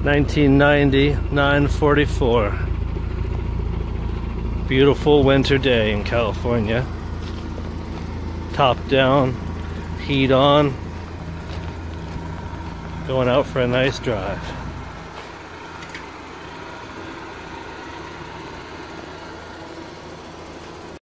1990, 9:44. Beautiful winter day in California. Top down, heat on. Going out for a nice drive.